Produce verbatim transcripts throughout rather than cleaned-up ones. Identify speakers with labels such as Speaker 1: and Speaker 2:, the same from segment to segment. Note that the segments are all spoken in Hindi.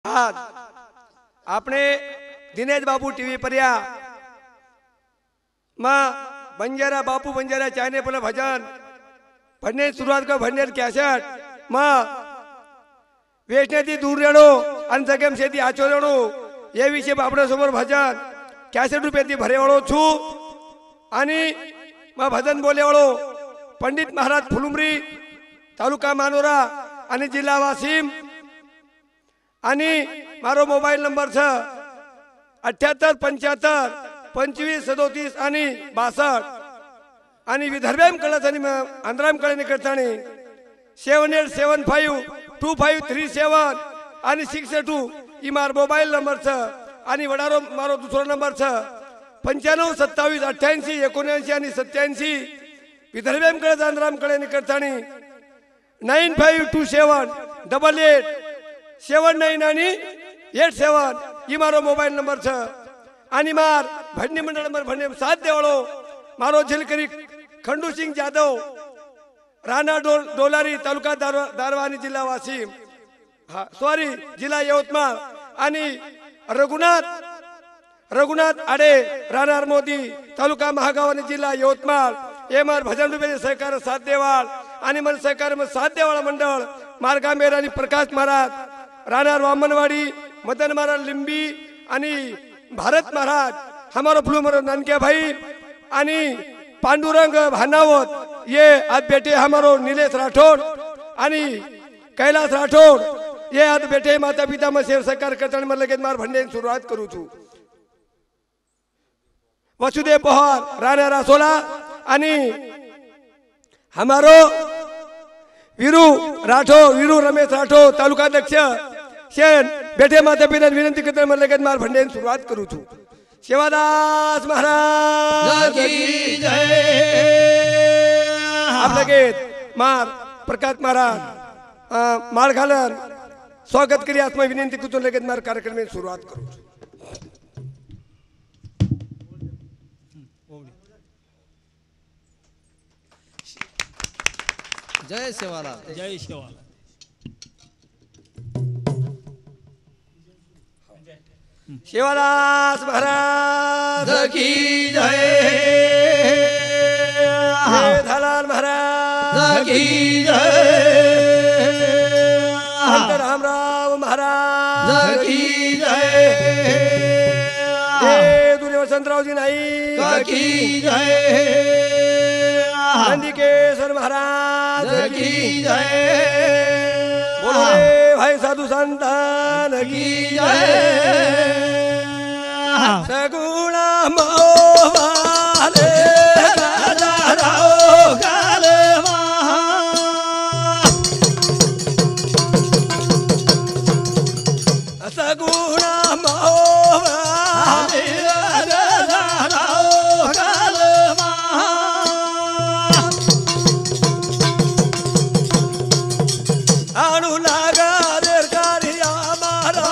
Speaker 1: आज આપણે દિનેશ બાપુ ટીવી पर्या માં બંજારા બાપુ બંજારા ચાને પેલા ભજન ભજને શરૂઆત कर भजन कैसेट માં वेचण्याची दूर रेणो आणि जगेम शेती आचो रेणो या विषयी आपल्या समोर भजन कैसेट रुपयाची भरेवाळो छु आणि मग भजन बोलेवाळो पंडित महाराज फुलुमरी तालुका मानोरा आणि जिल्हा वाशिम आणि मारो मोबाईल नंबर छ अठ्याहत्तर पंच्याहत्तर पंचवीस सदोतीस आणि बासष्ट आणि विदर्भेम कळत आणि आंध्राम कळणी करतानी seven eight seven five two five three seven आणि सिक्स टू ही मार मोबाईल नंबर छ आणि वडारो मारो दुसरा नंबर छ पंच्याण्णव सत्तावीस अठ्ठ्याऐंशी एकोणऐंशी आणि सत्याऐंशी विदर्भेम कळत आंध्राम कळणी करतानी nine five two seven double eight seven nine आणि एट सेवन ही मारो मोबाईल नंबर छ आणि मार भजनी मंडळ नंबर भजने साथ देवाळो मारो झिलकरी खंडू सिंग जाधव राणा डो डोलारी तालुका दारवा आणि जिल्हा वाशिम हा सॉरी जिल्हा यवतमाळ आणि रघुनाथ रघुनाथ आडे राणा मोदी तालुका महागाव आणि जिल्हा यवतमाळ हे मार भजन रुपये सहकार साथ देवाळ आणि मन सहकार में साथ देवाळ मंडळ मार्गामेर आणि प्रकाश महाराज राणा वामनवाडी मदन महाराज लिंबी आणि भारत महाराज हमारो फुलुमर नानके भाई आणि पांडुरंग भानावत ये आज बेटे हमारो नीलेश राठौड़ आणि कैलाश राठौड़ ये आज बेटे माता पिता में सेव सहकार करतानी मन लगे मार भंडे शुरुआत करू छु वसुदेव पवार राणा रासोला आणि हमारो वीरू राठौड़ वीरू रमेश राठौड़ तालुका अध्यक्ष शेन बेटे माता पिता विनंती करतानी मन लगे मार भंडे शुरुआत करू छु शिवादास महाराज की जय आप लगे मार प्रकाश महाराज माळ घालन स्वागत करी आत्मा विनंती कुतून लगेच मार कार्यक्रम में सुरुवात करू
Speaker 2: जय शिवाला
Speaker 3: जय शिवाला
Speaker 1: शिवदास महाराज
Speaker 2: की जय
Speaker 1: धलाल महाराज
Speaker 2: की जय
Speaker 1: रामराव महाराज
Speaker 2: की जय
Speaker 1: दुर्य वसंतरावजी नाईक
Speaker 2: की जय
Speaker 1: नंदिकेश्वर महाराज
Speaker 2: की जय
Speaker 1: बोले भाई साधु संतान की
Speaker 2: जय
Speaker 1: सगुणा मोवाले
Speaker 2: राव गाल
Speaker 1: सगुणा मोवाले
Speaker 2: राव गाल
Speaker 1: अनुलागा देर कारिया मारा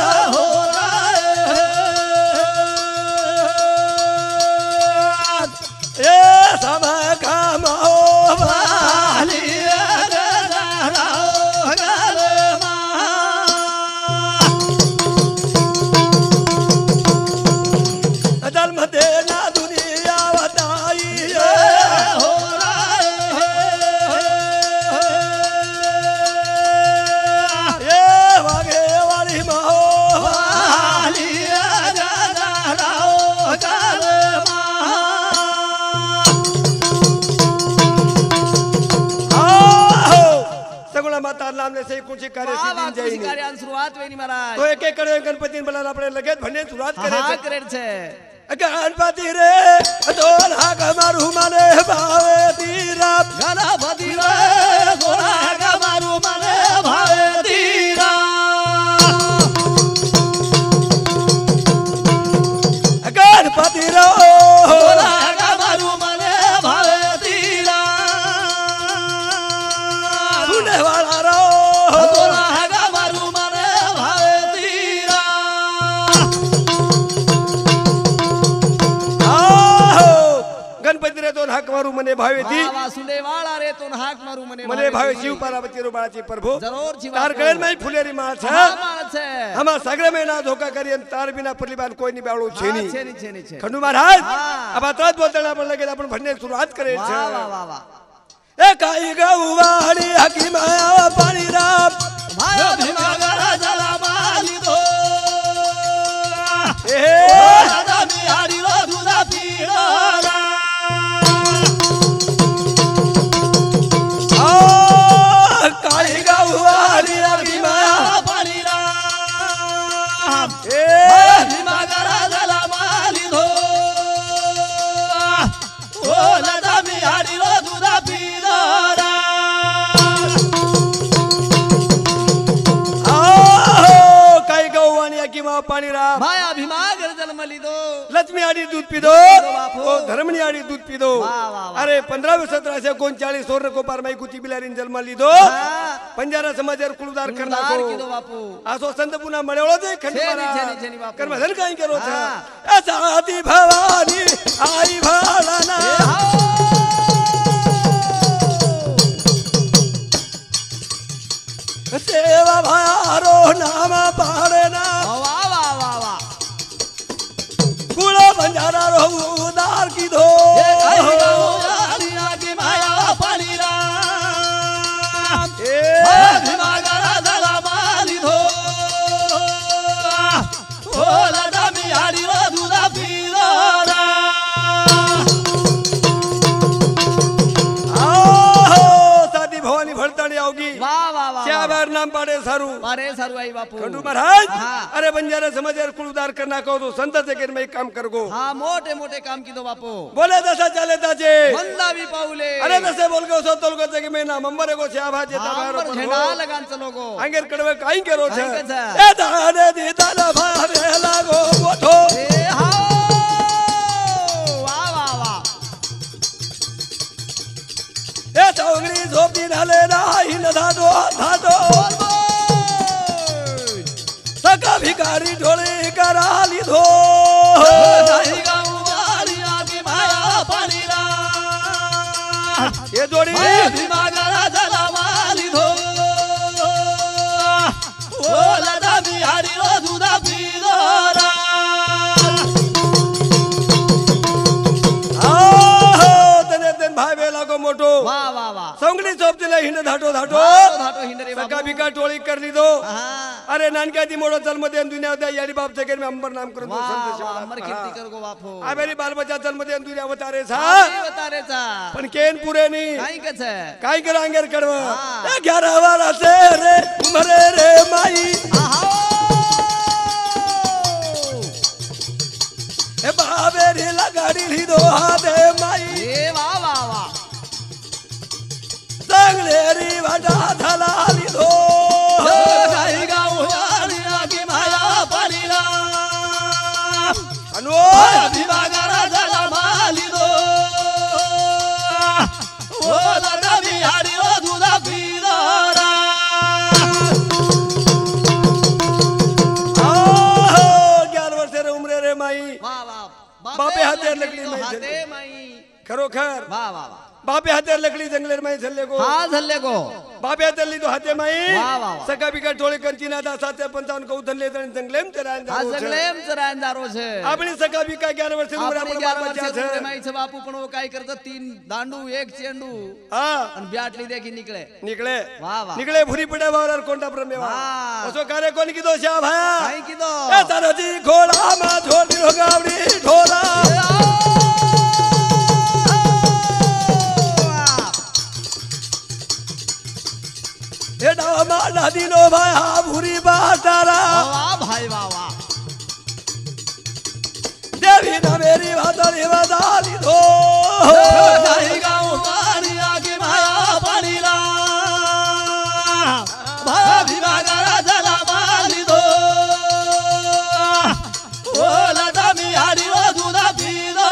Speaker 2: शुरुआत वेनी महाराज
Speaker 1: तो एक एक करे गणपती बोला अपने लगेच भन्ने सुरुवात
Speaker 2: हा
Speaker 1: करे
Speaker 2: करे छे
Speaker 1: गणपती रे दोन हाक मारू माने भावे तीरा
Speaker 2: गणपती रे दोन हाक मारू माने भावे तीरा
Speaker 1: गणपती रे
Speaker 2: दोन हाक मारू माने भावे तीरा
Speaker 1: सुने वाला रो
Speaker 2: दोन हाक मारू माने भावे तीरा
Speaker 1: गणपती रे दोन हाक मारू मने भावे ती
Speaker 2: सुने वाला रे दोन हाक मारू मने
Speaker 1: मने भावे शिव पार्वती रो बाळाची प्रभु
Speaker 2: जरूर जीवा
Speaker 1: तार गैर में फुलेरी माळ छ
Speaker 2: છે
Speaker 1: हमा सगळे में ना धोखा करी आणि तार बिना परलीबान कोई नहीं बाळू
Speaker 2: હા,
Speaker 1: छेनी
Speaker 2: છે ની છે ની છે
Speaker 1: खंडू महाराज
Speaker 2: हाँ।
Speaker 1: अब आता बोलताना आपण लगेच आपण भरणे सुरुवात करे
Speaker 2: વાહ વાહ વાહ વાહ
Speaker 1: ए काही गवाडी हकीम आया पाणी राम
Speaker 2: ભાઈ ભીમા ગરા જલા માલી દો
Speaker 1: ए
Speaker 2: દાદા મિહારી રો દુધા પીડા
Speaker 1: आ काही गवाडी हकीम आया
Speaker 2: પાણી રામ
Speaker 1: ए
Speaker 2: ભીમા ગરા જલા માલી દો ઓ દાદા મિહારી રો દુધા પીડા
Speaker 1: आ काही गवाणी हकीम आया पाणी राम
Speaker 2: ભાઈ ભીમા ગર જન્મ લીધો
Speaker 1: लक्ष्मी आडी दूध पिदो
Speaker 2: बापू.
Speaker 1: ओ धर्मणी आडी दूध पिदो
Speaker 2: वाह, वाह, वाह.
Speaker 1: अरे पंधरावे सतराशे एकोणचाळीस सोर को पारमाई कुती बिलारीन जन्म लिदो
Speaker 2: હા.
Speaker 1: पंजारा समाजर कुलदार करना
Speaker 2: લાડ
Speaker 1: को
Speaker 2: કીધો બાપુ
Speaker 1: आसो संत पुन्हा मळवळो दे खंड
Speaker 2: छेनी,
Speaker 1: मारा
Speaker 2: छेनी, छेनी बापू.
Speaker 1: कर्म धन काही करो छा
Speaker 2: हा.
Speaker 1: असा आदी भवानी आई भाळाना
Speaker 2: એ હાઓ.
Speaker 1: सेवा भारो नाम पाडना
Speaker 2: વાહ વાહ વાહ વાહ
Speaker 1: कुळ पंजारा रो उदार की दो
Speaker 2: એ કાઈ ગાઓ યારી આગે માયા પાણી રામ
Speaker 1: ए
Speaker 2: ભીમા ગરા જલા માલી ધો ઓ દાદા મિહારી રો દુધા પીડા
Speaker 1: आहो सादी भवानी भळताणी आवगी
Speaker 2: વાહ વાહ વાહ
Speaker 1: श्याभर नाम पाडे सारू
Speaker 2: મારે સારું આઈ બાપુ
Speaker 1: खंडू महाराज
Speaker 2: હા.
Speaker 1: अरे बंजारा समाजर कुल उदार करना को तो संत से में काम कर गो
Speaker 2: હા મોટે મોટે કામ કીધો બાપુ
Speaker 1: बोले दसा चाले ताजे
Speaker 2: મંદાવી પાઉલે
Speaker 1: अरे दसे बोल गो सो तोल गो जगे में ना मंबर गो श्याभा जे
Speaker 2: હા,
Speaker 1: तबारो
Speaker 2: પર
Speaker 1: पर
Speaker 2: झेंडा लगान चलो गो
Speaker 1: अंगेर कडवे काई करो छे
Speaker 2: काई कछे?
Speaker 1: ए दाने दी दाना भावे लागो मोठो
Speaker 2: ए हाओ वाह वाह वाह
Speaker 1: ए सौंगरी झोपी नाले नाही न धाडो धाडो
Speaker 2: बोल बोल
Speaker 1: सका भिकारी ढोळे कराली धो
Speaker 2: नाही गाऊ वाली आगे माया पाणी राम
Speaker 1: ये जोडी
Speaker 2: भाई भीमा गरा जला माली धो ओ लदा बिहारी रो दुधा पीदो
Speaker 1: आहो तने तन भावे लागो मोठो
Speaker 2: वाह वाह वाह
Speaker 1: सौंगडी झोपतीला हिंड धाटो धाटो
Speaker 2: धाटो धाटो हिंदरे
Speaker 1: सका
Speaker 2: बाबू
Speaker 1: भिका टोळी करली दो
Speaker 2: हाँ
Speaker 1: अरे नानका दी मोडो जन्म दे दुनिया दे याडी बाप जगेर में अंबर नाम करून
Speaker 2: वाह
Speaker 1: संत
Speaker 2: वाह
Speaker 1: शिवाला
Speaker 2: अमर कीर्ति कर गो बापू
Speaker 1: आ मेरी बाल बच्चा जन्म दे दुनिया अवतारे सा
Speaker 2: हाँ बता रे चा
Speaker 1: पण केन पुरे नी
Speaker 2: काई कछे
Speaker 1: काय कर अंगेर कडव
Speaker 2: हाँ.
Speaker 1: ए ग्यारह वाला से रे उमरे रे माई
Speaker 2: आहो
Speaker 1: ए बाबे रे लगाडी लीधो हाते माई
Speaker 2: ए वाह वाह वाह
Speaker 1: चांगलेरी वाटा झाला लीधो
Speaker 2: काही गाऊ यारी आगे माया पाणी राम
Speaker 1: अनो
Speaker 2: भीमा गरा जला माली दो ओ दादा बिहारी रो दुधा पीदा
Speaker 1: आहो ग्यारह वर्ष रे उमरे रे माई
Speaker 2: वाह वाह
Speaker 1: बापे हाते लगली माई
Speaker 2: हाते माई
Speaker 1: खरोखर
Speaker 2: वाह वाह वाह
Speaker 1: बापे हाते लगली जंगलेर माई झल्ले गो
Speaker 2: हा झल्ले गो
Speaker 1: बापे हाते ली तो हाते माई
Speaker 2: वाह, वाह, वाह.
Speaker 1: सका बिका टोळे कंची ना दा साते पंचावन्न को उधरले जण जंगलेम चरान
Speaker 2: हा जंगलेम चरान जारो छे
Speaker 1: आपणी सका बिका ग्यारह वर्ष उमरे
Speaker 2: आपणी
Speaker 1: आपण
Speaker 2: ग्यारह
Speaker 1: बाप
Speaker 2: वर्षे
Speaker 1: बच्चा
Speaker 2: उमरे
Speaker 1: छे
Speaker 2: माई छे बापू पण वो काय करत तीन दांडू एक चेंडू
Speaker 1: हा
Speaker 2: आणि ब्याटली देखी निकळे
Speaker 1: निकळे
Speaker 2: वाह, वाह.
Speaker 1: निकळे भुरी पडे वावर कोणता प्रमेवा
Speaker 2: वाह.
Speaker 1: असो कार्य कोण की दोषा भाया
Speaker 2: काय कीदो
Speaker 1: ए तारजी घोडा मा झोडी गावडी ढोला हे डावा मा नदी नो भाया भुरी बाटारा
Speaker 2: वाह भाई वाह वाह
Speaker 1: देवी ना मेरी भाताली वादाली धो
Speaker 2: काही गाऊ पाणी आगे माया पाणी राम भाया भीमा गरा जला माली दो ओ लदा मिहारी रो दुधा पीदो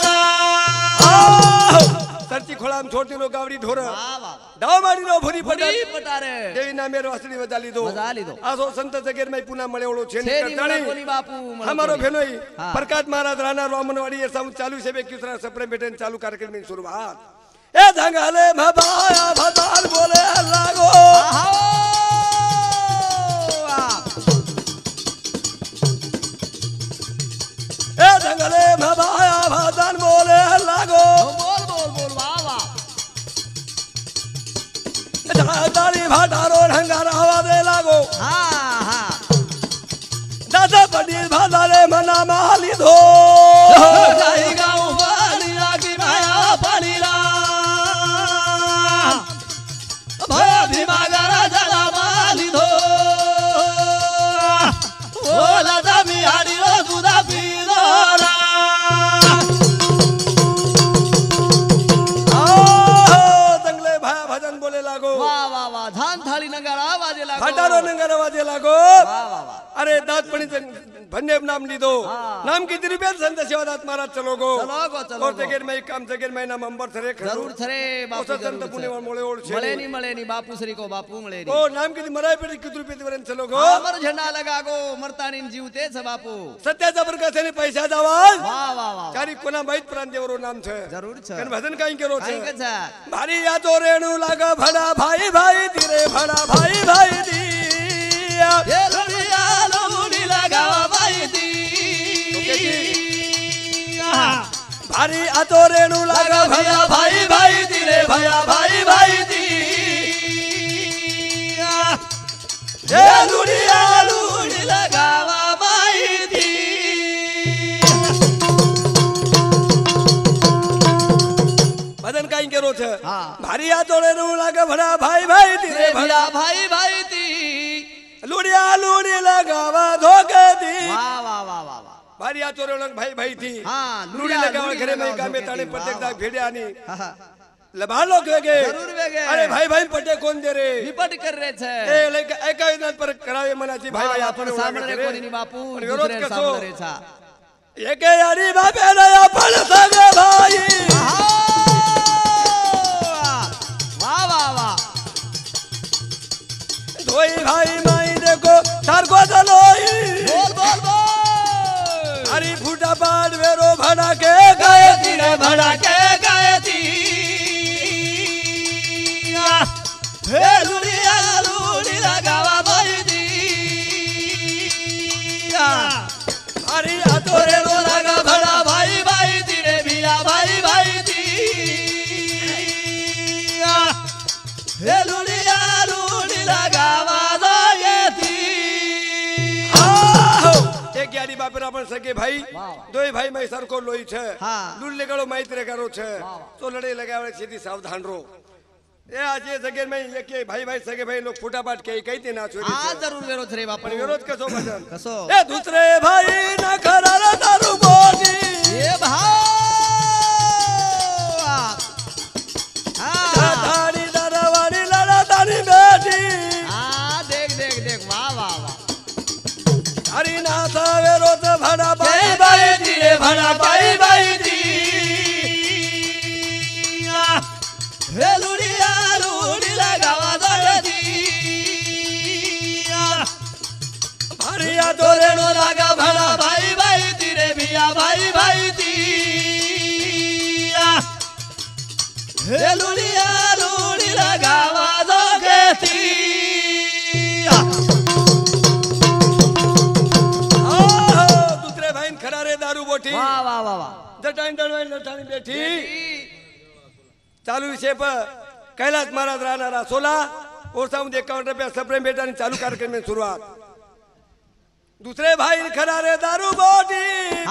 Speaker 1: सरची खोळाम छोटी नो गावडी ढोर
Speaker 2: वाह वाह
Speaker 1: डाव मारी नो भुरी पडा
Speaker 2: पडी पटारे
Speaker 1: देवी ना मेरे वासडी वजाली दो
Speaker 2: वजाली दो.
Speaker 1: आसो संत जगेर में पुन्हा मळे ओळो छेनी
Speaker 2: छेनी
Speaker 1: करताणी
Speaker 2: मला कोणी बापू मला
Speaker 1: हमारो
Speaker 2: कोणी.
Speaker 1: भेनोई
Speaker 2: हाँ.
Speaker 1: प्रकाश महाराज राणा रोमनवाडी ये सब चालू से बेकिसरा सप्रे बेटन चालू कार्यक्रम में शुरुआत ए धंगाले भबाया भदाल बोले लागो
Speaker 2: आहो वाह
Speaker 1: ढंगले भबाया भजन बोले लागो
Speaker 2: बोल बोल बोल वाह वाह
Speaker 1: ताली भाटारो ढंगार आवाजे लागो
Speaker 2: हाँ हाँ
Speaker 1: दादा पंडित भादाले मना माली धो
Speaker 2: जाई गाँव बालिया की माया पड़ीला भया भीमा गरा जला माली धो ओला दमी हारी रो सुधा पीरोरा
Speaker 1: दंगले भाया भजन बोले लागो
Speaker 2: वाह वाह वाह धान थाली नगारा वाजे लागो
Speaker 1: भाटारो नंगर आवाजे लागो
Speaker 2: वाह वाह वाह
Speaker 1: अरे दात पणी भन्ने नाम लीधो नाम किती रुपया संत शिवदास महाराज चलो गो
Speaker 2: चलो गो चलो
Speaker 1: और जगेर में काम जगेर में नाम अंबर थरे
Speaker 2: जरूर थरे बापू
Speaker 1: संत
Speaker 2: जरूर
Speaker 1: पुणे मोळे ओळ छे
Speaker 2: मळे नी मळे नी बापू श्री को बापू मळे नी
Speaker 1: ओ नाम किती मराय पेटी किती रुपये वरन चलो गो
Speaker 2: अमर झंडा लगा गो मरतानी जीवते छ बापू
Speaker 1: सत्याचा प्रकाश ने पैसा दावाल
Speaker 2: वाह वाह वाह
Speaker 1: चारी कोना माहित प्रांतेवरो नाम छे
Speaker 2: जरूर छ
Speaker 1: कन भजन काई केरो छे
Speaker 2: काई के छ
Speaker 1: भारी या तो रेणु लागा भड़ा भाई भाई धीरे भड़ा भाई भाई दिया
Speaker 2: ये लुड़िया लुड़ी लगावा भाई दी
Speaker 1: भारी आतो रेणु लागा भड़ा भाई भाई धीरे भया भाई भाई दी
Speaker 2: ये लुड़िया लुड़ी लगावा भाई दी
Speaker 1: भजन काई केरो छे
Speaker 2: हाँ
Speaker 1: भारी आतो रेणु लागा भड़ा भाई भाई धीरे भड़ा
Speaker 2: भया भाई भाई दी
Speaker 1: लुड़िया लुड़ी लगावा धोके दी
Speaker 2: वाह वाह वाह वाह वाह
Speaker 1: भारी आतो रेणु भाई भाई थी
Speaker 2: हाँ
Speaker 1: लुड़ी लगावा घरे में गामे ताणे प्रत्येक दाग भेड़िया नी
Speaker 2: हाँ हाँ
Speaker 1: लबार लोग वेगे
Speaker 2: जरूर वेगे
Speaker 1: अरे भाई भाई पटे कौन दे रे
Speaker 2: विपट कर रहे छे
Speaker 1: ए लेके एका इतना पर करावे मनाची भाई भाई आपण
Speaker 2: सामने कोणी नी बापू
Speaker 1: और विरोध
Speaker 2: दुसरे
Speaker 1: कसो
Speaker 2: सामने रे छा
Speaker 1: एके यारी बापे रे आपण सगे भाई
Speaker 2: वाह वाह वाह
Speaker 1: धोई भाई माई देखो तार को दलोई
Speaker 2: बोल बोल बोल
Speaker 1: हरी फूटा पाड़ वेरो भड़ा के गए
Speaker 2: तीरे भड़ा के गए थी हे लुड़िया लुड़ी लगावा भाई दी
Speaker 1: हरी आतोरे रो
Speaker 2: लगा भड़ा भाई भाई तीरे भिया भाई भाई दी हे लुड़िया लुड़ी लगावा ये थी
Speaker 1: एक यारी बापे आपण सगे भाई दोई भाई मैं सर को लोई छे
Speaker 2: हाँ।
Speaker 1: लूल लगाड़ो माइत रे करो छे तो लड़े लगावे सीधी सावधान रो ए आज ये जगह में ये के भाई भाई सगे भाई लोग फुटापाट के कहते ना छोड़ी
Speaker 2: आ जरूर विरोध रे बापू
Speaker 1: पण विरोध कसो भजन
Speaker 2: कसो
Speaker 1: ए दूसरे भाई ना खरारा दारू बोली
Speaker 2: ये भाव हाँ
Speaker 1: दाड़ी दरवाड़ी लड़ा दानी बेटी
Speaker 2: हाँ देख देख देख वाह वाह वाह
Speaker 1: हरी ना सावे रोज भड़ा
Speaker 2: भाई
Speaker 1: भाई
Speaker 2: भाई धीरे भड़ा भाई भाई दी हे लुड़िया लुड़ी लगावा दे दी
Speaker 1: हरिया
Speaker 2: तोरे नो लगा भड़ा भाई भाई धीरे भिया भाई भाई दी हे लुड़िया लुड़ी लगावा दे दी
Speaker 1: दूसरे भाई खरारे दारू बोटी
Speaker 2: वाह वाह वाह वाह
Speaker 1: जटाई दड़वाई लटानी बैठी चालू विषय पर कैलाश महाराज राहणारा सोला और सामने एकावन्न रुपया सप्रेम बेटा चालू कार्यक्रम में शुरुआत दूसरे भाई खरारे दारू बोटी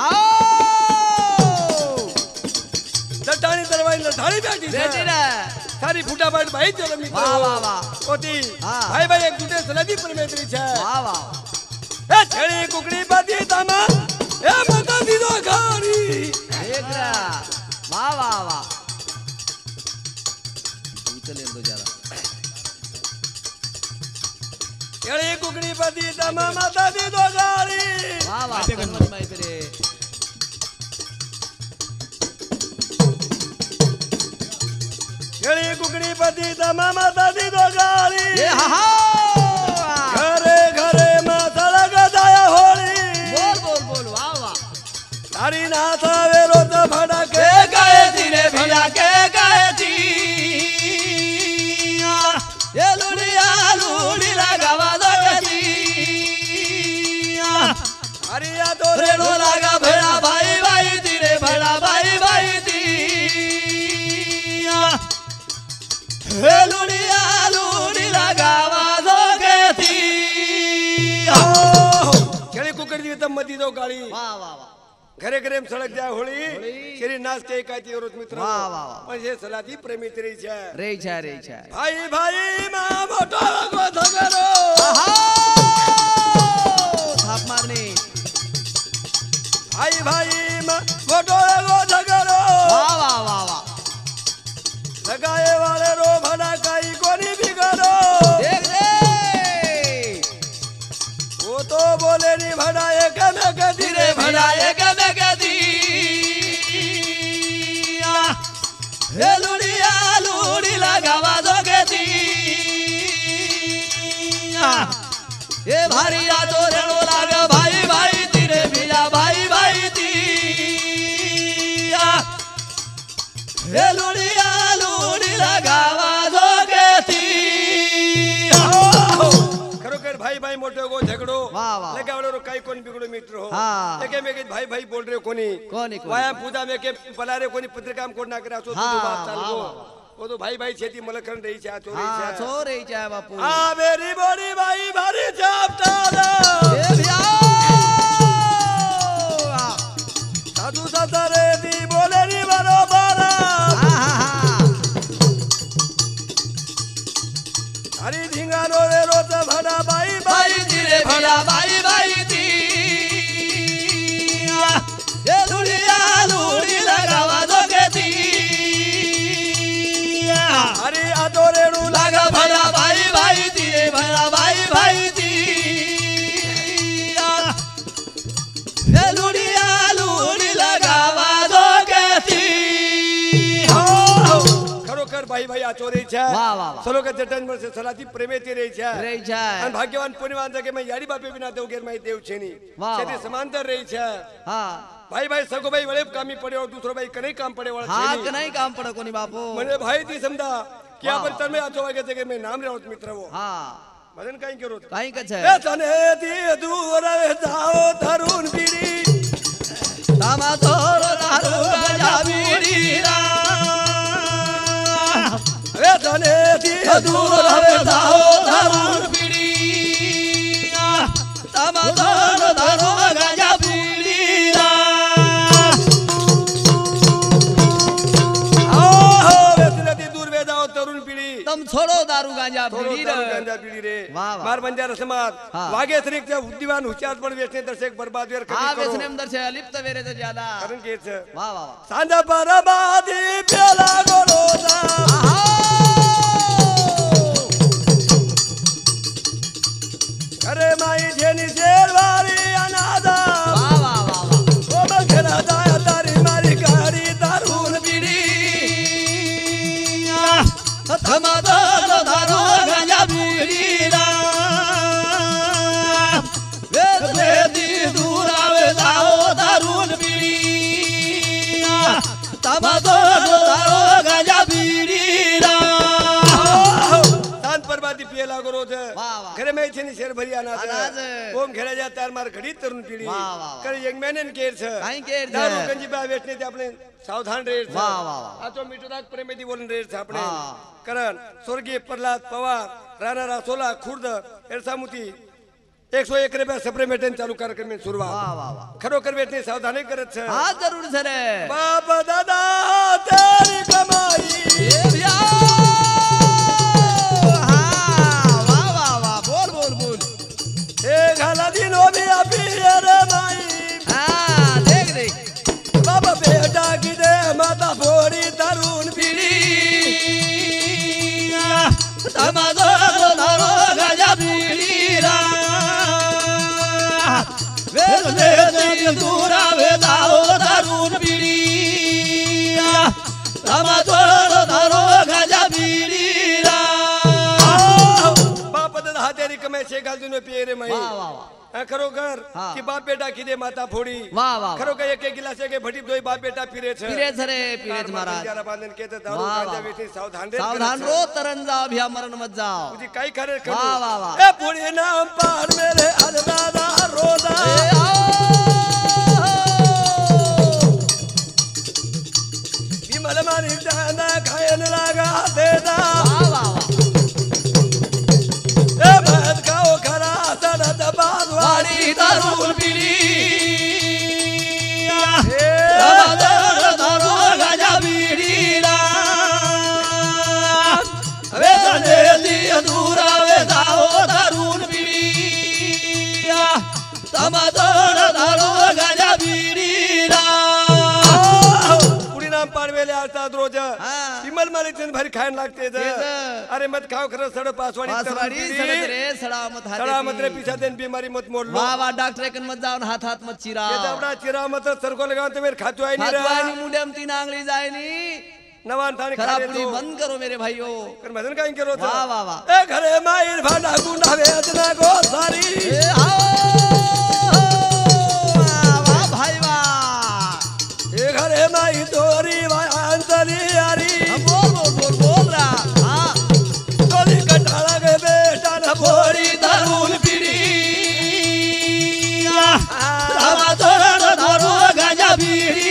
Speaker 1: जटानी दड़वाई लटानी बैठी
Speaker 2: बेटी रे
Speaker 1: सारी फुटाफट भाई चलो मित्र
Speaker 2: वाह वाह वाह
Speaker 1: होती
Speaker 2: हाँ।
Speaker 1: भाई भाई एक दूसरे सलदी पर मैत्री छे
Speaker 2: वाह वाह
Speaker 1: ए छेड़ी कुकड़ी बाती तामा ए माता दी दो गाड़ी
Speaker 2: देख रहा वाह वाह वाह चले दो जरा
Speaker 1: छेड़ी कुकड़ी बाती तामा माता दी दो गाड़ी
Speaker 2: वाह वाह समझ में तेरे
Speaker 1: छेड़ी कुकड़ी बाती तामा माता दी दो गाड़ी
Speaker 2: ये हा हा
Speaker 1: घरे घरे में सड़क दाया होली
Speaker 2: बोल बोल बोल वाह वाह
Speaker 1: तारी नाथ वेरो तो भड़ा के
Speaker 2: के गए धीरे भिया के गए थी ये लुड़िया लुड़ी लगावा दे दी
Speaker 1: हरिया तो
Speaker 2: रे नो लगा भेड़ा भाई भाई
Speaker 1: तब मती दो गाड़ी
Speaker 2: वाह वाह वाह
Speaker 1: घरे घरे में सड़क जाए होली
Speaker 2: होली।
Speaker 1: शरीर नाच के एकाती और मित्र
Speaker 2: वाह, वाह, वाह।
Speaker 1: पण हे सलाती प्रेमी तरी छे
Speaker 2: रे छा रे छा
Speaker 1: भाई भाई मा मोटो लगो धगरो
Speaker 2: आहा थाप मारनी
Speaker 1: भाई भाई मा मोटो लगो धगरो
Speaker 2: वाह वाह वाह वाह
Speaker 1: लगाए वाले रो भला काई कोनी बिगड़ो
Speaker 2: देख रे
Speaker 1: वो तो बोले नी भला एक में गदी रे भला एक में गदी
Speaker 2: हे लुड़िया लुड़ी लगावा जोगेती ये भारिया तो रेणो लाग भाई भाई तेरे मिला भाई भाई ती हे लुड़िया लुड़ी लगावा जोगेती
Speaker 1: खरोखर भाई भाई मोटे को झगड़ो
Speaker 2: वाह, वाह।
Speaker 1: लगा वाले रो काई कोनी बिगड़ो मित्र हो
Speaker 2: हाँ।
Speaker 1: एके में के भाई भाई बोल रहे कोनी
Speaker 2: कोनी, कोनी।
Speaker 1: वाया पूजा में के बला रे कोनी पत्रिका में कोड ना करा सो
Speaker 2: हाँ,
Speaker 1: तू बात चाल
Speaker 2: वाह,
Speaker 1: को
Speaker 2: वाह।
Speaker 1: वो तो भाई भाई खेती मलखन रही छा चोरी
Speaker 2: हाँ
Speaker 1: छा
Speaker 2: सो रे छा बापू
Speaker 1: आ मेरी बड़ी भाई भारी चापटा
Speaker 2: ए भैया
Speaker 1: साधु सतरे दी बोले नी बरोबर हरी ढिंगारो रे रोत भड़ा भाई भाई
Speaker 2: धीरे भैया भाई भाई दी ये लुड़िया लुड़ी लगावा दोगे दी
Speaker 1: हरी अदोरे रू
Speaker 2: लगा भैया भाई भाई धीरे भैया भाई भाई दी ये लुड़िया लुड़ी लगावा दोगे दी
Speaker 1: खरोखर भाई भाई आचोरे छा
Speaker 2: वाह, वाह, वाह।
Speaker 1: सलो के जटन में से सलाती प्रेमे ते रही छा
Speaker 2: रे छा
Speaker 1: अन भाग्यवान पुण्यवान जगे में यारी बापे बिना देव गेर में देव छेनी
Speaker 2: वाह,
Speaker 1: सेती
Speaker 2: वाह।
Speaker 1: समांतर रही छा
Speaker 2: हाँ
Speaker 1: भाई भाई सगो भाई बड़े कामी पड़े और दूसरो भाई कने काम पड़े वाला
Speaker 2: हाँ
Speaker 1: छेनी
Speaker 2: नहीं काम पड़ो कोनी बापू
Speaker 1: मने भाई ती समझा क्या
Speaker 2: वाह,
Speaker 1: पर तन में आचो के जगे में नाम रहत मित्र वो
Speaker 2: हाँ
Speaker 1: भजन काई करो
Speaker 2: कहीं कछ
Speaker 1: ए
Speaker 2: है
Speaker 1: तने ती दूर जाओ तरुण पीड़ी
Speaker 2: तामा तोर दारू गजा बीड़ी रा
Speaker 1: ए तने ती
Speaker 2: दूर जाओ तरुण बीड़ी तामा तोर दारू गजा बीड़ी रा
Speaker 1: आओ वेतने ती दूर वे जाओ तरुण पीड़ी
Speaker 2: तुम छोड़ो दारू गांजा
Speaker 1: थोड़ो
Speaker 2: बीड़ी
Speaker 1: दारू
Speaker 2: रे
Speaker 1: गांजा पीड़ी रे
Speaker 2: वाह, वाह।
Speaker 1: मार बंजार समाज
Speaker 2: हाँ।
Speaker 1: वागे तरीक से बुद्धिमान होशियार पण वेचने दर्शक बर्बाद वेर
Speaker 2: हाँ
Speaker 1: कभी करो
Speaker 2: वेसने अंदर से अलिप्त वेरे से ज्यादा
Speaker 1: कारण के छे
Speaker 2: वाह वाह वाह
Speaker 1: सांजा बर्बादी पेला गोरोदा
Speaker 2: आहा
Speaker 1: अरे माई जेनी शेरवारी अनादा
Speaker 2: वाह वाह वाह वाह
Speaker 1: ओ बंगला दाया तारी मारी गाड़ी दारून
Speaker 2: बीड़ी थमा दो दारू गांजा बीड़ी रा वे वे दी दूर आवे जाओ दारून बीड़ी थमा दो दारू गांजा बीड़ी रा
Speaker 1: सांत बर्बादी पेला गोरोद
Speaker 2: वाह, वाह।
Speaker 1: घरे में छेनी शेर भरी अनाज
Speaker 2: अनाज।
Speaker 1: ओम घेरा जा तार मार घडी तरुण पीड़ी
Speaker 2: वाह, वाह, वाह।
Speaker 1: कर यंग मैनन केर छे
Speaker 2: काई केर छे?
Speaker 1: दारू गंजी बा वेचने ते આપણે सावधान रहे छे
Speaker 2: वाह, वाह, वाह।
Speaker 1: आ तो मीठो दाग प्रेमेदी बोलन रहे छे આપણે
Speaker 2: हाँ।
Speaker 1: करण स्वर्गीय प्रहलाद पवार राणा रासोला खुर्द एरसामुती एक सौ एक रुपया सप्रे मेटन चालू कार्यक्रम में शुरुआत
Speaker 2: वाह वाह वाह
Speaker 1: खरोखर वेचने सावधानी करत छे
Speaker 2: हाँ जरूर सर
Speaker 1: बाप दादा तेरी कमाई
Speaker 2: ये भैया हाँ वाह वाह वाह बोल बोल बोल
Speaker 1: ए घाला दिनो भी अभी रे माई
Speaker 2: हाँ देख देख
Speaker 1: बाबा बेटा की दे माता फोड़ी तरुण पीड़ी
Speaker 2: तमादो दारो गाजा बीड़ी रा वे वे दूरा वे दाओ दारून बीड़ी तमादो दारो गाजा बीड़ी रा
Speaker 1: बाप दादा तेरी कमाई से गाल दिनो पिए रे माई
Speaker 2: वाह वाह वाह
Speaker 1: हाँ, खरोखर
Speaker 2: हाँ।
Speaker 1: कि बाप बेटा की दे माता फोड़ी
Speaker 2: वाह, वाह।
Speaker 1: खरोखर एक एक गिलास एक भटी दोई बाप बेटा पीरे छे
Speaker 2: पीरे सरे पीरे महाराज
Speaker 1: बंजारा बांधन के ते दारू
Speaker 2: वाह,
Speaker 1: गांजा
Speaker 2: वाह।
Speaker 1: वेचने सावधान रे
Speaker 2: सावधान रो तरन जाओ भैया मरण मत जाओ
Speaker 1: तुझी काय करे करू
Speaker 2: वाह, वाह, वाह।
Speaker 1: ए पूरी नाम पार मेरे अलदादा रोदा
Speaker 2: ए आओ
Speaker 1: विमल मारी जाना खायन लगा देदा
Speaker 2: वाह वाह वाह
Speaker 1: ए भात खाओ खरा सदा बाजवाड़ी
Speaker 2: वाड़ी दारून बीड़ी तमातोड धारो गाजा बीडीला
Speaker 1: पुढे नाम पाडवेले असतात रोज विमल मालिक भारी खायला लागते अरे मत खाव खरं सड पासवाडी
Speaker 2: पासवाडी सडत रे सडामत हाते
Speaker 1: सडामत रे पिछा देन बीमारी मत मोडलो
Speaker 2: वा वा डॉक्टर कन मत जाऊन हात हात मत चिरा
Speaker 1: ये जबडा चिरा मत सरको लगाव ते मेरे खातो आहे नी रे
Speaker 2: खातवानी मुंडेम तीन आंगली जायनी
Speaker 1: नवान थाने
Speaker 2: खरापुड़ी बंद करो मेरे भाइयों
Speaker 1: कर भजन काई करो था
Speaker 2: वाह वाह वाह
Speaker 1: ए घरे माईर भांडा गुंडावे अजना गो सारी
Speaker 2: ए आओ वाह भाई वाह
Speaker 1: ए घरे माई तोरी वांतली यारी
Speaker 2: बोल बोल बोल बोल रहा हां
Speaker 1: तोरी कटाला के बेटा न बोरी
Speaker 2: दारूल पीड़ी रामा तोड़ दारू गांजा बीड़ी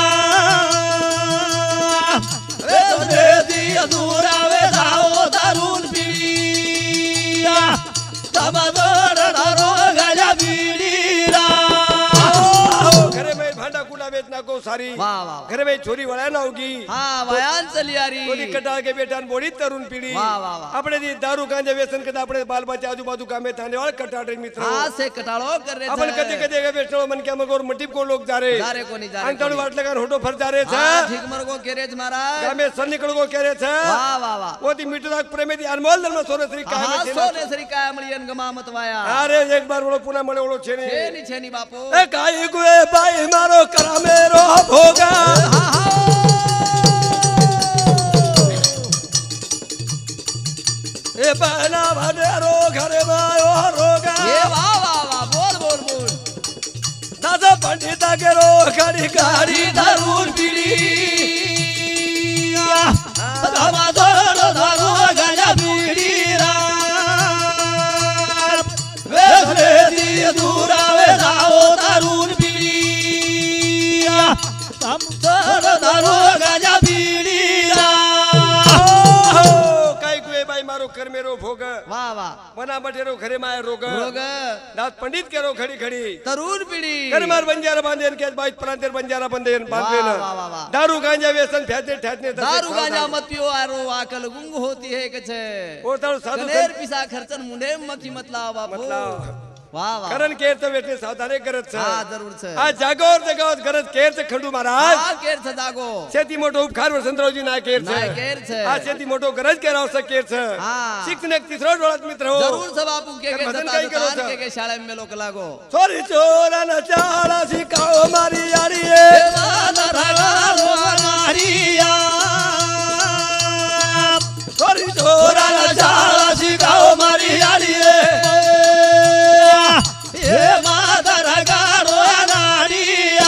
Speaker 2: दूरा वे जाओ दारून पीड़ा तमातोड धारो गाजा बीडीला
Speaker 1: घरे में भांडा कुला बेचना को सारी
Speaker 2: वाह वाह
Speaker 1: घरे में छोरी वळा ना होगी
Speaker 2: हां वयान चली यारी
Speaker 1: तोरी कटाळ के बेटा न बोडी तरुण पीढ़ी
Speaker 2: वाह वाह वाह
Speaker 1: આપણે દી दारू गांजा व्यसन करता આપણે बाल बच्चा आजूबाजू कामे थाने वाले कटाळे मित्र
Speaker 2: हां से कटाळो कर रे
Speaker 1: आपण कधी कधी के बेचनो मन के मगोर मटीप को लोग जा रे
Speaker 2: जा रे कोनी जा रे
Speaker 1: अंतण वाटले का होटो फर जा रे छा
Speaker 2: हां ठीक मर को केरेज महाराज
Speaker 1: गामे सन निकळ को करे छा
Speaker 2: वाह वाह वाह
Speaker 1: ओती मिठुदाक प्रेमेदी अनमोल धर्म सोरेश्री काय
Speaker 2: हां
Speaker 1: में
Speaker 2: सोनेश्री काय मळियन गमामत वाया
Speaker 1: अरे एक बार बोलो पुन्हा मळे ओळो छेनी
Speaker 2: छेनी छेनी बापू
Speaker 1: ए काय गुए बाई मारो करा मेरो भोगा
Speaker 2: हां हां
Speaker 1: ए बहना भदेरो घरे मायो रोगा
Speaker 2: ए वाह वाह वाह बोल बोल बोल
Speaker 1: दादा पंडिता के रो गाड़ी गाड़ी
Speaker 2: दारून पीड़ी तमातोड धारो गाजा बीड़ी वे दी दूरा वे जाओ दारून पीड़ी तमातोड धारो गाजा बीड़ी
Speaker 1: काय गुए बाई मारो कर मेरो भोग
Speaker 2: वाह वाह
Speaker 1: मना बटेरो घरे माय रोग
Speaker 2: रोग
Speaker 1: दात पंडित के रो खड़ी खड़ी
Speaker 2: तरुण पीड़ी
Speaker 1: कर मार बंजारा बांधेन के बाई प्रांतेर बंजारा बांधेन बांधेन
Speaker 2: वाह, वाह, वाह, वाह।
Speaker 1: दारू गांजा व्यसन फैते ठहरने
Speaker 2: दारू गांजा मत पियो आरो आकल गुंग होती है कछे
Speaker 1: और तारो साधु
Speaker 2: कनेर पिसा खर्चन मुंडे मकी मत लाओ बापू
Speaker 1: मतलब
Speaker 2: वाह वाह
Speaker 1: करण केर तो बेटे सावधाने करत छ
Speaker 2: हां जरूर छ
Speaker 1: आ जागोर जगावत गरज केर छ खंडू महाराज
Speaker 2: हां केर छ जागो
Speaker 1: शेती मोठो उपकार वसंतरावजी नाय केर छ
Speaker 2: नाय केर छ
Speaker 1: आ शेती मोठो गरज केराव स केर छ
Speaker 2: हां
Speaker 1: शिक्षण एक तिसरो डोळत मित्र हो
Speaker 2: जरूर छ बापू के के
Speaker 1: भजन
Speaker 2: जता
Speaker 1: काही करो
Speaker 2: जता
Speaker 1: छ.
Speaker 2: के के शाळे में लोक लागो
Speaker 1: छोरी चोरा न चाला सिकाओ मारी यारी ए
Speaker 2: देवा धरालो नारिया
Speaker 1: छोरी चोरा न चाला सिकाओ मारी यारी ए
Speaker 2: ए मादर गाड़ो नारिया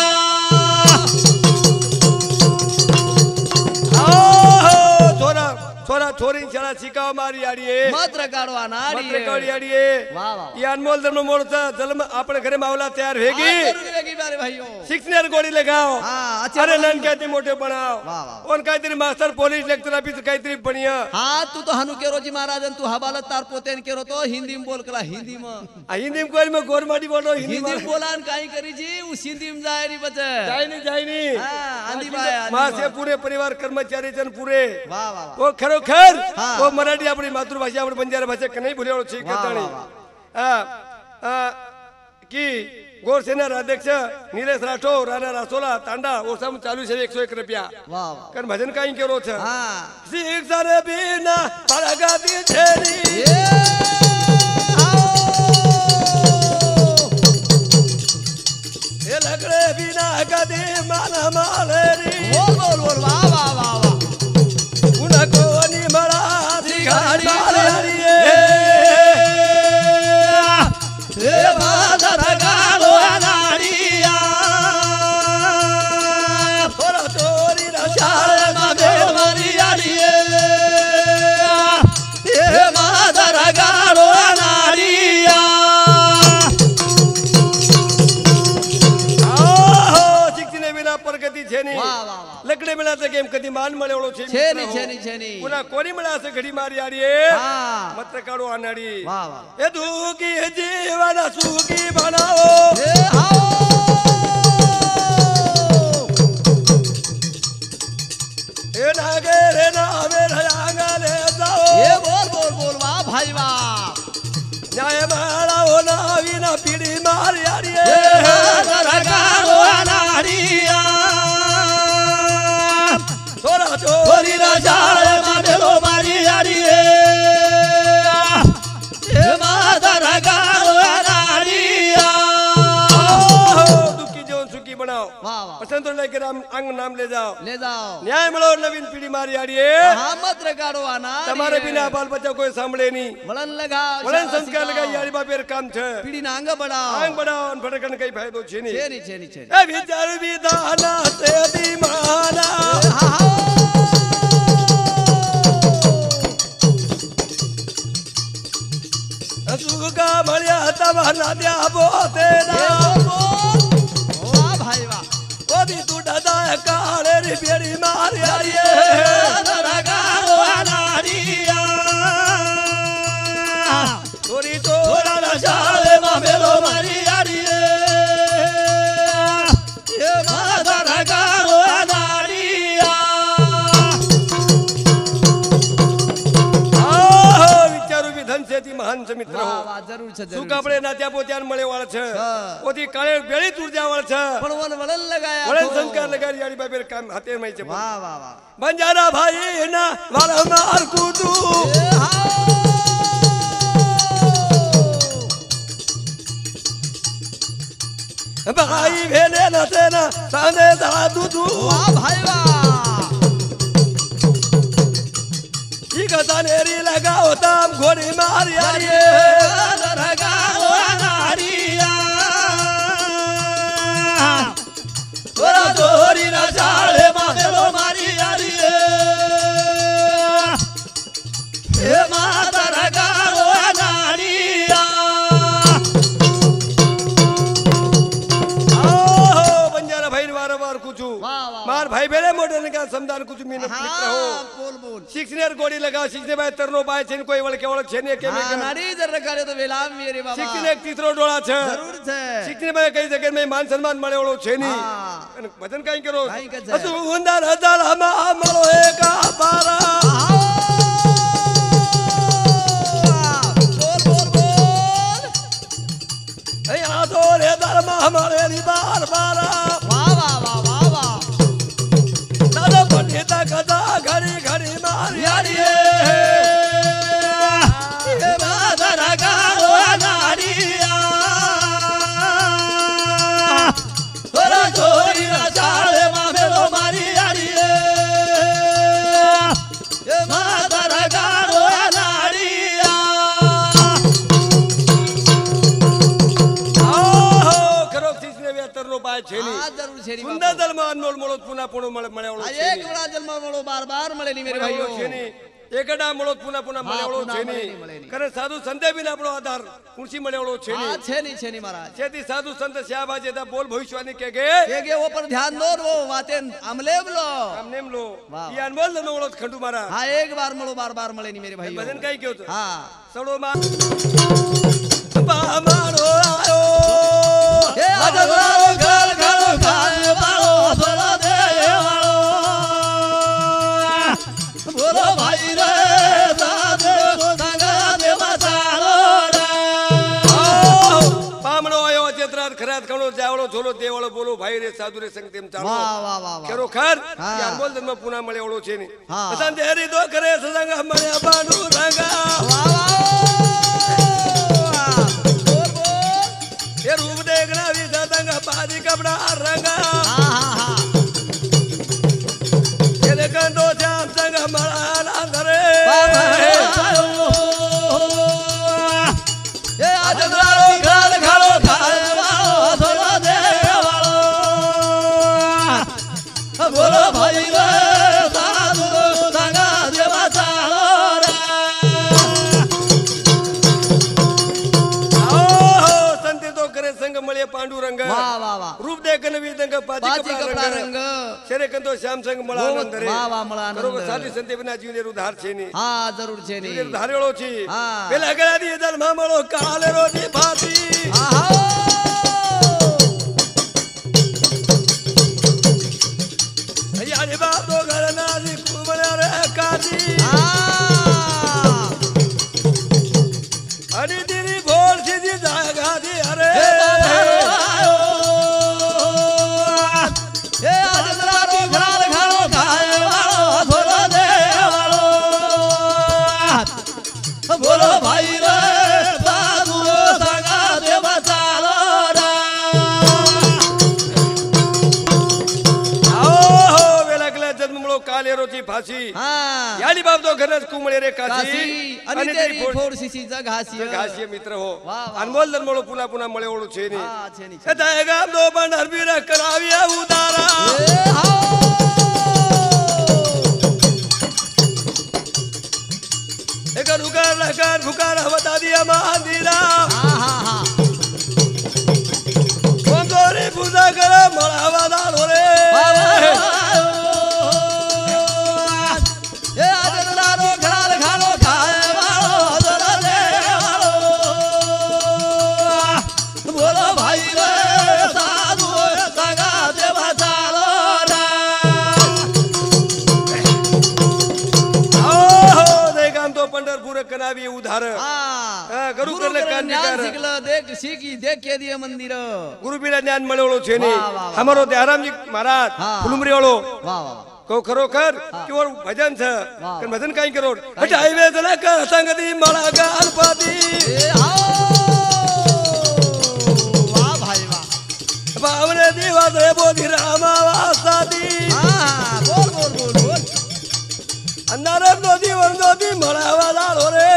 Speaker 1: आओ छोरा छोरा छोरी शाळा सिकाओ मारी यारी ए
Speaker 2: मात्र गाड़ो नारिया
Speaker 1: मत्र काढी यारी ए
Speaker 2: वाह वाह
Speaker 1: ये अनमोल धर्म मोड़चा जन्म आपण घरे मावला तयार हेगी
Speaker 2: वेगी बारे भाइयों
Speaker 1: शिक्षण गोडी लगाओ
Speaker 2: हां अच्छे
Speaker 1: अरे नन कहते मोठे बनाओ
Speaker 2: वाह, वाह।
Speaker 1: और काहीतरी मास्टर पोलीस लेक्चर ऑफिसर काहीतरी बनिया
Speaker 2: हां तू तो हनु के रोजी महाराजन तू हवालत तार पोतेन के रो तो हिंदी में बोल कला हिंदी में
Speaker 1: आ हिंदी में कोई में गोरमाटी बोलो हिंदी
Speaker 2: हिंदी
Speaker 1: में
Speaker 2: में बोलान काई करी जी उस हिंदी में जाय री बचे
Speaker 1: जाई नहीं जाई नहीं
Speaker 2: हां आंधी बाय
Speaker 1: मां से पूरे परिवार कर्मचारी जन पूरे
Speaker 2: वाह वाह वाह
Speaker 1: वो खरोखर
Speaker 2: हाँ।
Speaker 1: वो मराठी अपनी मातृभाषा अपनी बंजारा भाषा कने भूले ठीक
Speaker 2: वाह,
Speaker 1: करताणी
Speaker 2: वाह,
Speaker 1: आ आ की गोरसेना अध्यक्ष नीलेश राठोड राणा रासोला तांडा वो सब चालू से एक सौ एक रुपया
Speaker 2: वाह वाह
Speaker 1: कर भजन काई करो छ
Speaker 2: हां
Speaker 1: शिक्षण बिना पड़गाती छेरी
Speaker 2: ये आओ
Speaker 1: ये लगड़े बिना कदी माना मालेरी
Speaker 2: बोल बोल बोल वाह वाह वाह वाह
Speaker 1: उनको नी मरा दिखाड़ी मालेरी
Speaker 2: ए मादर गाड़ो नारिया
Speaker 1: थोड़ा चोरी न
Speaker 2: शाळे में बेमारी आड़ी ए मादर गाड़ो नारिया
Speaker 1: शिक्षण बिना प्रगती छे नहीं
Speaker 2: वाह वाह वाह
Speaker 1: लकड़े मिला तो गेम कदी मान मळे ओळो छे
Speaker 2: छेनी छेनी छेनी
Speaker 1: पुन्हा कोणी मिळा असं घडी मारी आडी
Speaker 2: हां
Speaker 1: मत्र काढू आनाडी
Speaker 2: वाह वाह
Speaker 1: हे दुखी जीवन सुखी बनाओ
Speaker 2: ए आओ
Speaker 1: हे नागे रे नावे रंगाले जाओ
Speaker 2: ये बोल बोल बोल वाह भाई वाह
Speaker 1: न्याय माळा हो नावी ना पिढी मारी आडी
Speaker 2: नाड़िया
Speaker 1: छोरा
Speaker 2: छोरी ना जाए मामेलो मारी यारी हे माता रगारो नाड़िया
Speaker 1: दुखी जीवन सुखी बनाओ
Speaker 2: वाह वाह
Speaker 1: पसंद लेकर अंग नाम ले जाओ
Speaker 2: ले जाओ
Speaker 1: न्याय મળો नवीन पीढ़ी मारी आड़ी
Speaker 2: हाँ मत रगाड़ो आना
Speaker 1: તમારે बिना बाल बच्चा कोई સાંભળે नहीं
Speaker 2: वलन लगाओ
Speaker 1: वलन संस्कार लगाई यारी बापेर काम છે
Speaker 2: पीढ़ी ना आंग बढ़ाओ
Speaker 1: आंग बढ़ाओ અને ફટકન કઈ ફાયદો છે નહીં
Speaker 2: छेनी छेनी छेनी
Speaker 1: એ વિચાર વિધાના તે દીમાના
Speaker 2: हाँ हाँ
Speaker 1: સુગા મળ્યા તમારા દ્યા બોતેના
Speaker 2: वाह भाई वाह
Speaker 1: ઓદી તું ડદા કાળે રી બેડી મારી આડી
Speaker 2: रगाड़ो नाड़िया
Speaker 1: ચોરી ચોરા ના
Speaker 2: जाले मामेलो मारी यारी हे माता रगाड़ो नाड़िया
Speaker 1: આહો વિચારું વિધન છે તી મહાન છે મિત્ર
Speaker 2: वाह वाह जरूर छे
Speaker 1: સુક
Speaker 2: जरूर
Speaker 1: આપણે નાત્યા પોત્યાન મળે વાળ છે
Speaker 2: હા.
Speaker 1: ઓથી કાળે બેળી તુરજા વાળ છે
Speaker 2: पण वन वलन लगाया
Speaker 1: વળન
Speaker 2: तो।
Speaker 1: સંસ્કાર લગાડી યારી બાપેર કામ હાથે માં છે
Speaker 2: वाह वाह वाह
Speaker 1: બંજારા ભાઈ ના વાળ માર કૂટું
Speaker 2: ए हाँ
Speaker 1: ભાઈ ભેલે નસે ના સાને દાદુ તું
Speaker 2: वाह भाई वाह
Speaker 1: ઈ કથા નેરી લગાઓ તામ ઘોડી માર યારી
Speaker 2: रगाड़ो नाड़िया छोरा छोरी ना जाले मामेलो मारी यारी हे माता रगाड़ो नाड़िया
Speaker 1: આહો બંજારા ભાઈ વારંવાર કૂછું
Speaker 2: वाह वाह
Speaker 1: માર ભાઈ ભેલે મોઢે ને કા સમદાન કૂછું મીને મિત્ર હો
Speaker 2: हाँ बोल बोल
Speaker 1: શિક્ષનેર ગોળી લગાવ શિક્ષને ભાઈ તરનો પાય છે ને કોઈ વળકે વળક છે ને કે મે
Speaker 2: हाँ नाड़ी जर रगाड़े तो वेलाम मेरे बाबा
Speaker 1: શિક્ષને એક તીસરો ડોળા છે
Speaker 2: जरूर छे
Speaker 1: શિક્ષને ભાઈ કઈ જગ્યાએ મેં માન સન્માન મળે ઓળો છે ની
Speaker 2: हाँ
Speaker 1: અને ભજન કાઈ કરો
Speaker 2: કાંઈ કે છે.
Speaker 1: અસુ ઉંદર હજાર હમા મળો એકા બારા
Speaker 2: बोल बोल बोल
Speaker 1: અહીંયા તો રે ધર્મા મળે ની બાર બારા
Speaker 2: वाह वाह वाह वाह वाह
Speaker 1: દાદા પંડિતા કથા ઘડી ઘડી મારી
Speaker 2: यारी हे माता रगाड़ो नाड़िया छोरा छोरी ना जाले मामेलो मारी यारी हे माता रगाड़ो नाड़िया
Speaker 1: આહો કરો શિક્ષને ભાઈ તરનો પાય છે ની
Speaker 2: हाँ जरूर छेनी
Speaker 1: સુંદર દલમાં અનમોલ મળો પુના પુનો મળે મળે ઓળો
Speaker 2: आ
Speaker 1: છે
Speaker 2: एक
Speaker 1: ની
Speaker 2: बड़ा जन्म मोड़ो बार बार મળે ની मेरे
Speaker 1: મળે ઓળો છે
Speaker 2: भाइयों
Speaker 1: ની એકડા મળો પુના પુના મળે
Speaker 2: હા,
Speaker 1: ઓળો
Speaker 2: પુના
Speaker 1: છે
Speaker 2: મળે
Speaker 1: ની
Speaker 2: ની, મળે ની.
Speaker 1: કરે સાધુ સંતે બિન આપણો આધાર કુણસી મળે ઓળો છે ની
Speaker 2: हाँ छेनी छेनी महाराज
Speaker 1: જેથી સાધુ સંત શ્યાબાજે તા બોલ ભવિષ્યવાણી કે કે
Speaker 2: ये के ऊपर ध्यान दो वो बातें अमले बोलो
Speaker 1: આમ નેમ લો
Speaker 2: વાહ.
Speaker 1: ઈ અનમોલ નો ઓળો ખંડુ મારા
Speaker 2: हाँ एक बार મળો बार बार મળે ની मेरे भाइयों
Speaker 1: ભજન કઈ કયો તો
Speaker 2: हाँ
Speaker 1: સડો માં બામાડો આયો
Speaker 2: ये आजमारो घर घर खाए बालो सोला दे वालो बोलो भाई रे साधे संगा दे मसालो रे
Speaker 1: બામણો આયો ચેતરાત ખરાત ખણો જાવળો ઝોલો દેવળો બોલો ભાઈ રે સાધુ રે સંગ તેમ ચાલો
Speaker 2: वाह वाह वाह वाह
Speaker 1: કેરો ખર
Speaker 2: હા.
Speaker 1: ઈ અનમોલ જન્મ પુના મળે ઓળો છે ની
Speaker 2: હા.
Speaker 1: અસાન દેરી દો કરે સસંગ મળે બાડુ રંગા
Speaker 2: वाह वाह बोल बोल
Speaker 1: એ રૂપ દેખના વી સતંગ બાદી કપડા રંગા
Speaker 2: हाँ हाँ हाँ
Speaker 1: એ દેખંતો શ્યામ સંગ મળા ના ધરે
Speaker 2: ये आजमारो घर घर खाए बालो सोला दे वालो बोलो भाई रे साधु संगा दे मसालो रे
Speaker 1: આહો સંતે તો કરે સંગ મળે પાંડુ રંગ
Speaker 2: वाह वाह वाह
Speaker 1: રૂપ દેખન વી દંગ બાદી
Speaker 2: बाजी
Speaker 1: કપડા
Speaker 2: कपड़ा
Speaker 1: રંગ
Speaker 2: रंग
Speaker 1: શેરે કંતો શ્યામ સંગ મળા
Speaker 2: बहुत
Speaker 1: આનંદ રે
Speaker 2: वाह वाह मला
Speaker 1: કરો
Speaker 2: आनंद
Speaker 1: સાધુ સંતે બિના જીવને ઉધાર છે ની
Speaker 2: हाँ जरूर छे
Speaker 1: જીવને
Speaker 2: नी
Speaker 1: ધારેળો છે
Speaker 2: હા.
Speaker 1: પેલા ગળા દી દલમાં મળો કાલે રોટી ભાતી
Speaker 2: आहा
Speaker 1: યારી બાતો ઘરના દી કુમળા રે કાતી
Speaker 2: हाँ
Speaker 1: અડી દીરી ભોળ સીધી જાગા દી અરે कालेरोची फाशी
Speaker 2: हा
Speaker 1: याली बाप तो घरच कुमळे रे काशी
Speaker 2: काशी आणि तेरी फोडशिशीचा घासी
Speaker 1: घासी मित्र हो
Speaker 2: वा, वा.
Speaker 1: अनमोल जन्मलो पुन्हा पुन्हा मळे ओळू छेनी
Speaker 2: हा छेनी
Speaker 1: दायगा दो बंडर बीर कराविया उदारा
Speaker 2: ए हा
Speaker 1: एक रुकार लकार भुकार बता दिया मंदिरा
Speaker 2: हा हा हा
Speaker 1: कोंगोरी पूजा कर मळावा दालो रे
Speaker 2: ए आदरारो घाल घालो खाय वाळो जरा दे वाळो बोलो भाई रे साधू सगा देवा चालो ना
Speaker 1: हो देगाम तो पंढरपूर कनावी उधार
Speaker 2: हा
Speaker 1: गुरु करले कान
Speaker 2: ज्ञान शिकलं देख शिकी देख के दिए मंदिर
Speaker 1: गुरुबीला ज्ञान मळवळो छेनी
Speaker 2: वा, वा, वा.
Speaker 1: हमारो दयारामजी महाराज
Speaker 2: हा.
Speaker 1: फुलुमरी ओळो
Speaker 2: वा वा
Speaker 1: को खरोखर किंवा भजन छ
Speaker 2: वा.
Speaker 1: पण भजन काय करो हटाईवे जला कर संगती मला गणपती
Speaker 2: ए हा वा भाई वा
Speaker 1: बावरे दिवस रे बोधी रामा वासादी
Speaker 2: हा बोल बोल बोल बोल
Speaker 1: अंधारात नदी वर नदी मळावा झालो रे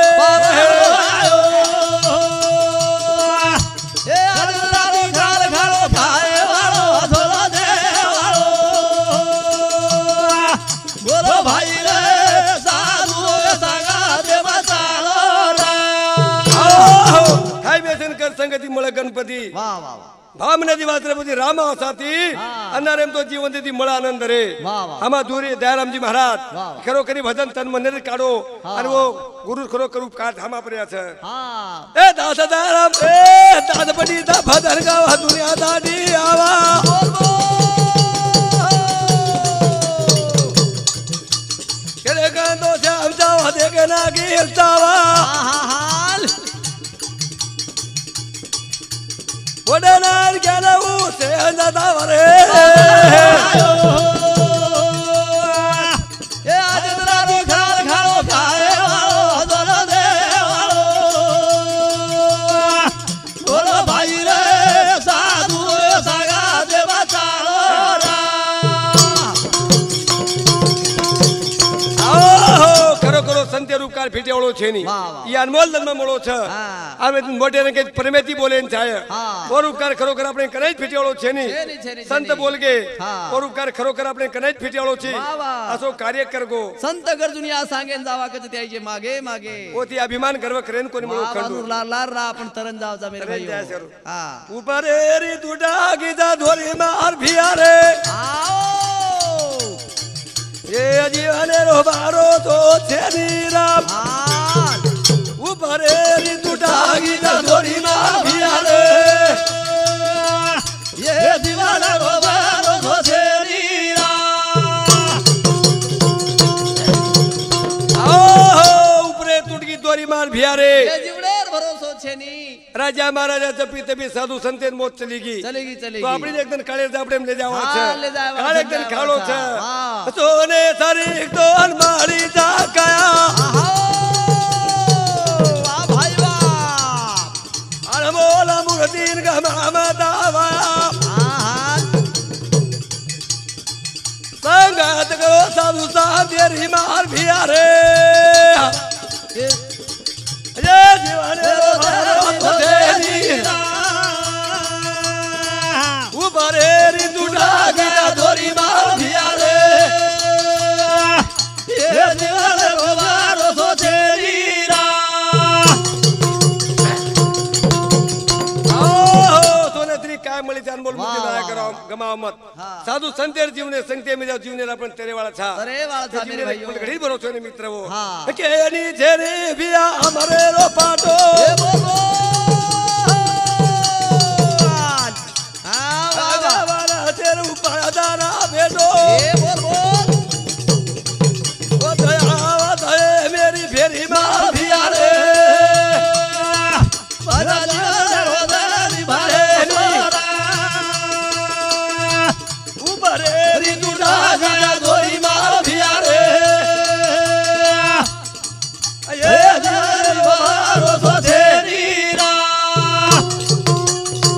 Speaker 2: ए आदरारो घाल घालो खाय वाळो झोला दे वाळो बोलो भाई रे साधू सांगा देवा चालो रा
Speaker 1: काय व्यसन कर संगती मळ गणपती
Speaker 2: वा वा वा
Speaker 1: भामने दिवस रे बोधी रामा वासाती
Speaker 2: हा.
Speaker 1: अंधारेम तो जीवन देती मळ आनंद रे
Speaker 2: वा, वा.
Speaker 1: आम्हा दुरी दयारामजी महाराज
Speaker 2: वा, वा.
Speaker 1: खरोखरी भजन तन मन रे काढो
Speaker 2: हा.
Speaker 1: आणि वो गुरु खरोखर उपकार थांबा पर्याच
Speaker 2: हा
Speaker 1: ए दास दयाराम ए दादपटी दा भजन गावा दुनिया दाडी आवा
Speaker 2: बोल बोल
Speaker 1: केले कांदो श्याम जावा देगे ना गिलतावा
Speaker 2: हा हा हाल
Speaker 1: वडनार गेला ऊ से अंदावा रे
Speaker 2: ए आदरारो घाल घालो खाय वाळो झोला दे वाळो बोलो भाई रे साधू सांगा देवा चालो रा
Speaker 1: आहो खरो खरो संत रूपकार फिटे ओळो छेनी
Speaker 2: वा, वा.
Speaker 1: ई अनमोल जन्म मोळो छ
Speaker 2: हा.
Speaker 1: आमे मोठे रंगे परमेती बोलेन छाय
Speaker 2: हा.
Speaker 1: और उपकार खरोखर આપણે કનાઈ ફીટી ઓળો છે ની
Speaker 2: छेनी, छेनी,
Speaker 1: સંત
Speaker 2: छेनी.
Speaker 1: બોલ કે
Speaker 2: हा.
Speaker 1: और उपकार खरोखर આપણે કનાઈ ફીટી ઓળો છે
Speaker 2: वा, वा.
Speaker 1: असो कार्य करगो
Speaker 2: संत गर्जुनिया सांगेन जावा कच त्याचे मागे मागे
Speaker 1: ओती अभिमान गर्व करेन कोणी म्हणून खंडू
Speaker 2: लार लार रा आपण तरन जाव जा मेरे
Speaker 1: तरन
Speaker 2: भाई
Speaker 1: जाय सर.
Speaker 2: हा
Speaker 1: उबरे री तुडा गीता धोरी मार भियारे
Speaker 2: आओ
Speaker 1: ये जीवने रो बारो तो छेनी राम
Speaker 2: हाल
Speaker 1: उबरे री तुडा गीता धोरी मार भियारे
Speaker 2: ये दीवाना रोबारो घोसेरी रा
Speaker 1: आओ उपरे तुडगी दोरी मार भियारे
Speaker 2: ये जीवडेर भरोसो छेनी
Speaker 1: राजा महाराजाचं पिते बी साधू संतेन मोत चलीगी
Speaker 2: चलेगी
Speaker 1: तो
Speaker 2: चलेगी
Speaker 1: आपली एकदम काळे जापडे ले जावा
Speaker 2: हा,
Speaker 1: छ
Speaker 2: ले जावा
Speaker 1: काळे
Speaker 2: छ,
Speaker 1: एकदम
Speaker 2: जावा
Speaker 1: खालो
Speaker 2: छ.
Speaker 1: छ
Speaker 2: हा.
Speaker 1: सोने सारी दोन मारी जा काया
Speaker 2: आहो वा भाई वा
Speaker 1: अनमोल मूर्तीन गमा दावा
Speaker 2: हाल
Speaker 1: संगात करो साधू साधेरी मार भिया रे
Speaker 2: ये
Speaker 1: जय जीवने रो भरो तेरी उबरे री दुडा गीता धोरी मार भिया रे
Speaker 2: ये दीवाना रोबारो घोसेरी रा
Speaker 1: आओ सोने तरी काय मळी जान बोल
Speaker 2: वा,
Speaker 1: मुक्ती
Speaker 2: वा,
Speaker 1: दाया
Speaker 2: वा.
Speaker 1: करो गमाव मत
Speaker 2: हा.
Speaker 1: साधू संतेर जीवने संते में जाओ जीवने अपन तेरे वाला था
Speaker 2: अरे वाला था मेरे भाइयों
Speaker 1: घड़ी भरोसे ने मित्र वो
Speaker 2: हा.
Speaker 1: के अनि जेरे बिया हमरे रो पाटो
Speaker 2: ये बोल बोल हाँ वा वा
Speaker 1: वाला तेरे उपादारा बेटो
Speaker 2: ये बोल बोल
Speaker 1: ओ दया दया मेरी फेरी मार भिया रे
Speaker 2: भरा दीवाना रोदारी भारे नोरा
Speaker 1: उबरे
Speaker 2: री दुडा गया गोरी मार भिया रे
Speaker 1: ये
Speaker 2: ये दीवाना रोबारो घोसेरी रा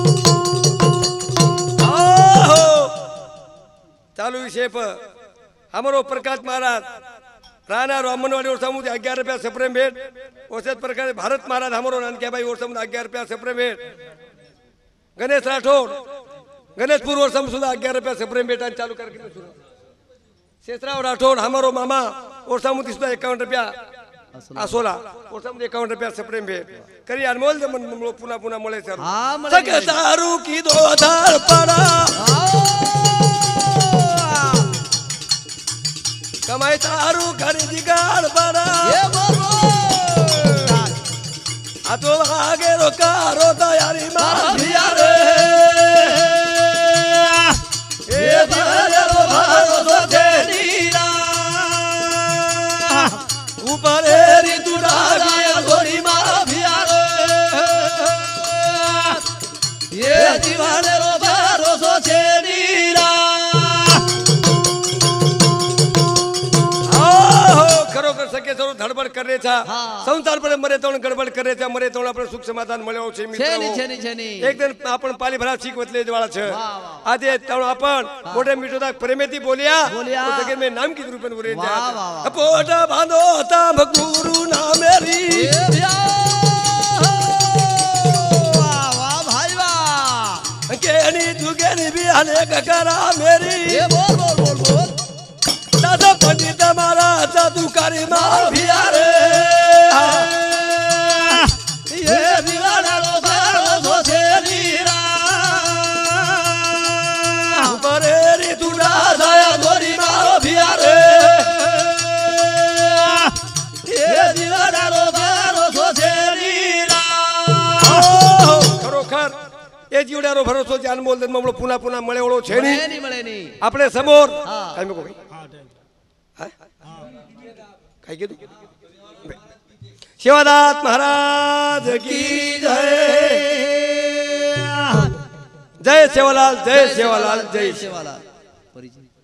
Speaker 1: आओ चालू विषय प हमारो प्रकाश महाराज राणा रामनवाडी और समुद ग्यारह रुपया सप्रेम भेट उसे प्रकार भारत महाराज हमारो नानक्या भाई और समुद ग्यारह रुपया सप्रेम भेट गणेश राठौड़ गणेशपुर और सम सुधा ग्यारह रुपया सप्रेम भेट चालू करके शेषराव राठौड़ हमारो मामा और समुद सुधा इक्यावन रुपया आसोला और समुद इक्यावन रुपया सप्रेम भेट करी अनमोल मन पुनः पुनः मळे सर सके सारू की दो धार पड़ा कमाई तारू घरी दिगार बड़ा आ तो आगे रोका रोता यारी मारा भिया रे ए दिवाले रो भारो तो देनीरा ऊपर री तुड़ा गया गोरी मारा भिया रे ये दिवाले रो भारो तो देनीरा खरोखर सके सरो धडबड करे था संसार पर मरे तो गडबड करे था मरे तो आपण सुख समाधान મળ્યો છે મિત્રો एक दिन आपण पाली भरा सीख वतले वाला छ आदे तो आपण मोठे मिठो तक प्रेमेती बोलिया तो जगत में नाम की रूपन बोले जा पोटा बांधो ता गुरु ना मेरी वाह वाह भाई वाह केनी दुगेनी भी हले करा मेरी ये बोल बोल बोल बोल दादा पंडित मारा जादूकारी मार भिया रे ये दीवाना रो सारो सो सेरीरा ऊपरे री तुड़ा दया गोरी मारो भिया रे ये दीवाना रो सारो सो सेरीरा खरोखर ए जीवड्यारो भरोસો જાન મોલ દન મમળો પુના પુના મળે ઓળો છે ની મળે ની મળે ની આપણે સમોર કાઈ મે કોઈ काय कीधु शिवदास महाराज की जय जय सेवालाल जय सेवालाल जय सेवालाल